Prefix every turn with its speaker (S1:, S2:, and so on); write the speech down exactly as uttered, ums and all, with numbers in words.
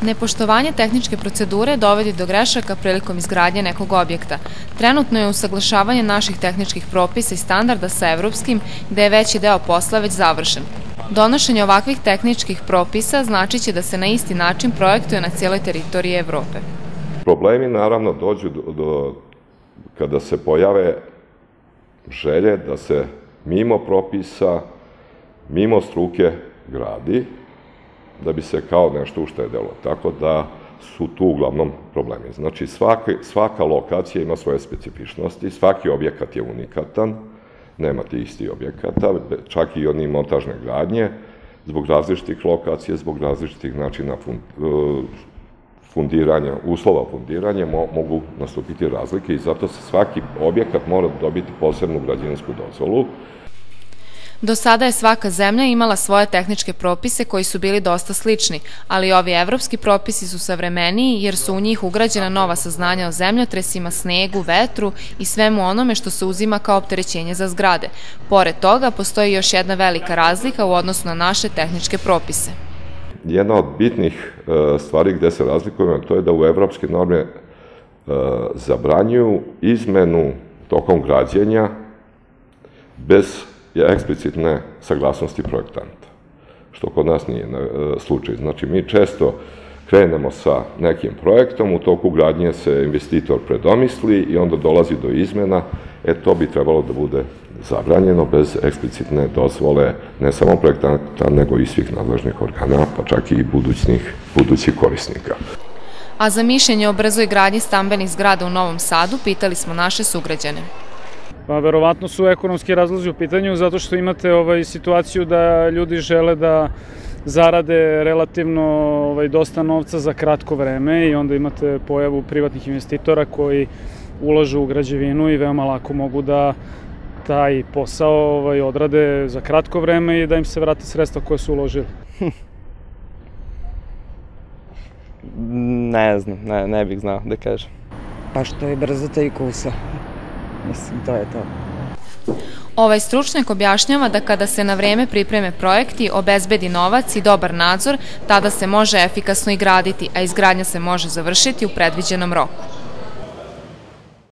S1: Nepoštovanje tehničke procedure dovodi do grešaka prilikom izgradnje nekog objekta. Trenutno je usaglašavanje naših tehničkih propisa i standarda sa evropskim, gde je veći deo posla već završen. Donošenje ovakvih tehničkih propisa znači će da se na isti način projektuje na cijeloj teritoriji Evrope.
S2: Problemi naravno dođu do, do, kada se pojave želje da se mimo propisa, mimo struke gradi, da bi se kao nešto uštedelo. Tako da su tu uglavnom problemi. Znači, svaki, svaka lokacija ima svoje specifičnosti, svaki objekat je unikatan, nemate isti objekata, čak i oni montažne gradnje, zbog različitih lokacija, zbog različitih načina fundiranja, uslova fundiranja, mogu nastupiti razlike i zato se svaki objekat mora dobiti posebnu građevinsku dozvolu.
S1: Do sada je svaka zemlja imala svoje tehničke propise koji su bili dosta slični, ali ovi evropski propisi su savremeniji jer su u njih ugrađena nova saznanja o zemljotresima, snegu, vetru i svemu onome što se uzima kao opterećenje za zgrade. Pored toga, postoji još jedna velika razlika u odnosu na naše tehničke propise.
S2: Jedna od bitnih stvari gde se razlikujemo, to je da u evropske norme zabranjuju izmenu tokom građenja bez je eksplicitne saglasnosti projektanta, što kod nas nije slučaj. Znači, mi često krenemo sa nekim projektom, u toku gradnje se investitor predomisli i onda dolazi do izmena, e to bi trebalo da bude zabranjeno bez eksplicitne dozvole ne samo projektanta, nego i svih nadležnih organa, pa čak i budućih, budućih korisnika.
S1: A za mišljenje o brzoj gradnji stambenih zgrada u Novom Sadu pitali smo naše sugrađane.
S3: Pa verovatno su ekonomski razlozi u pitanju zato što imate ovaj, situaciju da ljudi žele da zarade relativno ovaj, dosta novca za kratko vreme i onda imate pojavu privatnih investitora koji ulažu u građevinu i veoma lako mogu da taj posao ovaj, odrade za kratko vreme i da im se vrate sredstva koje su uložili.
S4: Ne znam, ne, ne bih znao da kažem.
S5: Pa što je brzo taj kusa. Mislim, to je to.
S1: Ovaj stručnjak objašnjava da kada se na vreme pripreme projekti, obezbedi novac i dobar nadzor, tada se može efikasno i graditi, a izgradnja se može završiti u predviđenom roku.